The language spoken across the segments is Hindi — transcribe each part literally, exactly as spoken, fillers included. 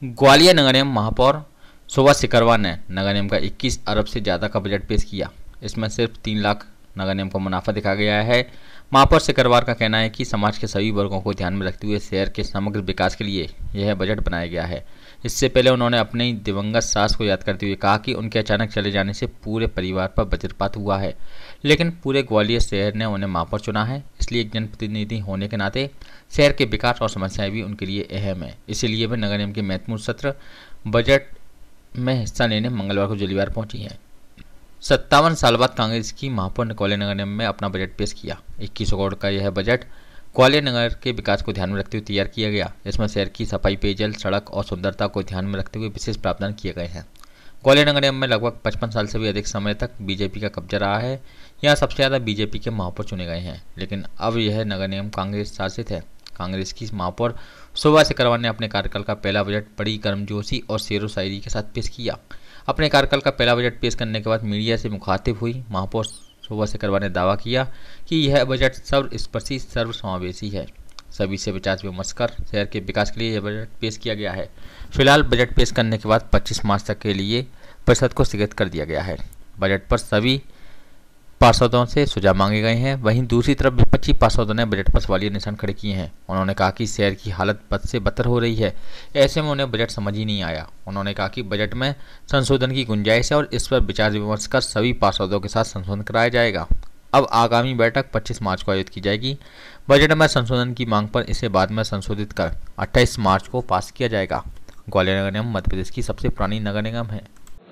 ग्वालियर नगर निगम महापौर शोभा सिकरवार ने नगर निगम का इक्कीस अरब से ज़्यादा का बजट पेश किया। इसमें सिर्फ तीन लाख नगर निगम को मुनाफा दिखा गया है। महापौर सिकरवार का कहना है कि समाज के सभी वर्गों को ध्यान में रखते हुए शहर के समग्र विकास के लिए यह बजट बनाया गया है। इससे पहले उन्होंने अपनी दिवंगत सास को याद करते हुए कहा कि उनके अचानक चले जाने से पूरे परिवार पर वज्रपात हुआ है, लेकिन पूरे ग्वालियर शहर ने उन्हें महापौर चुना है। इसलिए एक जनप्रतिनिधि होने के नाते शहर के विकास और समस्याएं भी उनके लिए अहम है। इसीलिए वे नगर निगम के महत्वपूर्ण सत्र बजट में हिस्सा लेने मंगलवार को जलीवार पहुंची हैं। सत्तावन साल बाद कांग्रेस की महापौर ने ग्वालियर नगर निगम में अपना बजट पेश किया। इक्कीस करोड़ का यह बजट ग्वालियर नगर के विकास को ध्यान में रखते हुए तैयार किया गया। इसमें शहर की सफाई, पेयजल, सड़क और सुंदरता को ध्यान में रखते हुए विशेष प्रावधान किए गए हैं। ग्वालियर नगर निगम में लगभग पचपन साल से भी अधिक समय तक बीजेपी का कब्जा रहा है। यहाँ सबसे ज़्यादा बीजेपी के महापौर चुने गए हैं, लेकिन अब यह नगर निगम कांग्रेस शासित है। कांग्रेस की महापौर शोभा सिकरवार ने अपने कार्यकाल का पहला बजट बड़ी गर्मजोशी और शेरो शायरी के साथ पेश किया। अपने कार्यकाल का पहला बजट पेश करने के बाद मीडिया से मुखातिब हुई महापौर शोभा सिकरवार ने दावा किया कि यह बजट सर्वस्पर्शी, सर्वसमावेशी है। सभी से विचार विमर्श कर शहर के विकास के लिए यह बजट पेश किया गया है। फिलहाल बजट पेश करने के बाद पच्चीस मार्च तक के लिए परिषद को स्थगित कर दिया गया है। बजट पर सभी पार्षदों से सुझाव मांगे गए हैं। वहीं दूसरी तरफ विपक्षी पार्षदों ने बजट पर सवालिया निशान खड़े किए हैं। उन्होंने कहा कि शहर की हालत बद से बदतर हो रही है, ऐसे में उन्हें बजट समझ ही नहीं आया। उन्होंने कहा कि बजट में संशोधन की गुंजाइश है और इस पर विचार विमर्श कर सभी पार्षदों के साथ संशोधन कराया जाएगा। अब आगामी बैठक पच्चीस मार्च को आयोजित की जाएगी। बजट में संशोधन की मांग पर इसे बाद में संशोधित कर अट्ठाईस मार्च को पास किया जाएगा। ग्वालियर नगर निगम मध्य प्रदेश की सबसे पुरानी नगर निगम है।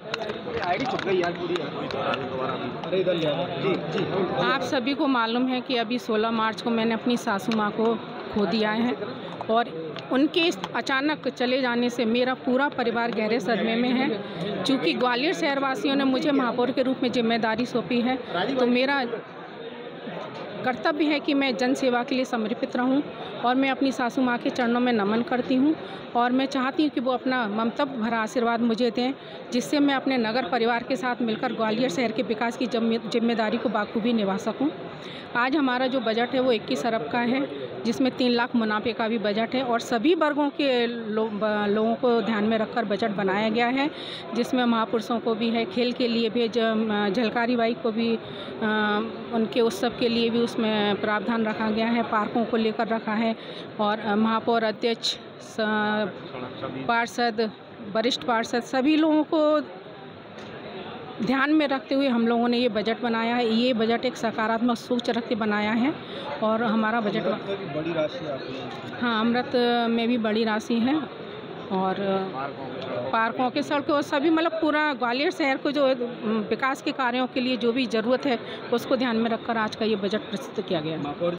आप सभी को मालूम है कि अभी सोलह मार्च को मैंने अपनी सासू माँ को खो दिया है और उनके इस अचानक चले जाने से मेरा पूरा परिवार गहरे सदमे में है। चूँकि ग्वालियर शहरवासियों ने मुझे महापौर के रूप में जिम्मेदारी सौंपी है, तो मेरा कर्तव्य है कि मैं जन सेवा के लिए समर्पित रहूं और मैं अपनी सासू माँ के चरणों में नमन करती हूं और मैं चाहती हूं कि वो अपना ममता भरा आशीर्वाद मुझे दें, जिससे मैं अपने नगर परिवार के साथ मिलकर ग्वालियर शहर के विकास की जिम्मेदारी को बाखूबी निभा सकूं। आज हमारा जो बजट है वो इक्कीस अरब का है, जिसमें तीन लाख मुनाफे का भी बजट है और सभी वर्गों के लो, लोगों को ध्यान में रखकर बजट बनाया गया है, जिसमें महापुरुषों को भी है, खेल के लिए भी, झलकारी बाई को भी आ, उनके उत्सव के लिए भी उसमें प्रावधान रखा गया है, पार्कों को लेकर रखा है और महापौर, अध्यक्ष, पार्षद, वरिष्ठ पार्षद सभी लोगों को ध्यान में रखते हुए हम लोगों ने ये बजट बनाया है। ये बजट एक सकारात्मक सोच रख के बनाया है और हमारा बजट बड़ी राशि है। हाँ, अमृत में भी बड़ी राशि है और पार्कों के, सड़कों और सभी मतलब पूरा ग्वालियर शहर को जो विकास के कार्यों के लिए जो भी ज़रूरत है उसको ध्यान में रखकर आज का ये बजट प्रस्तुत किया गया है।